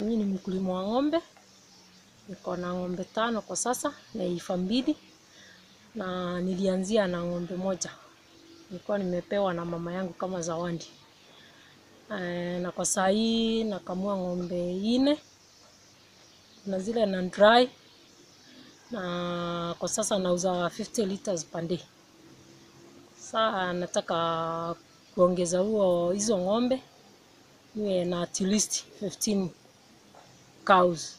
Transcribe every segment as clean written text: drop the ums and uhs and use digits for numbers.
Mimi ni mkulima wa ng'ombe. Niko na ng'ombe 5 kwa sasa na ifa 2. Na nilianzia na ng'ombe moja. Nilikuwa nimepewa na mama yangu kama zawadi. Na kwa saa hii nakamua ng'ombe 4. Na zile na dry. Na kwa sasa nauza 50 liters per day. Sasa nataka kuongeza hizo ng'ombe niwe na at least 15 cows.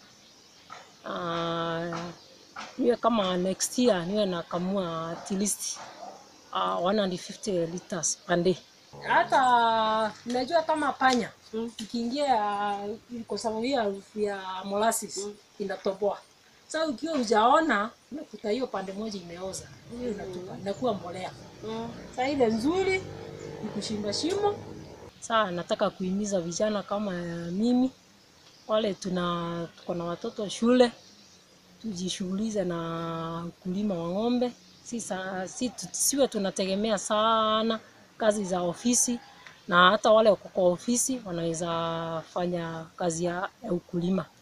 Niwe kama next year niwe nakamua at least 150 liters per day. Hata unajua kama panya ikiingia kwa sababu ya harufu ya molasses inatoboa. Sasa ukiwa hujaona unakuta hiyo pande moja imeoza, hiyo inatupa inakuwa mbolea. Sasa ile nzuri ni kushimba shimo. Sasa nataka kuhimiza vijana kama mimi wale tuko na watoto shule, tujishughulize na ukulima wa ng'ombe. Siwe tunategemea sana kazi za ofisi, na hata wale wako kwa ofisi wanaweza fanya kazi ya ukulima.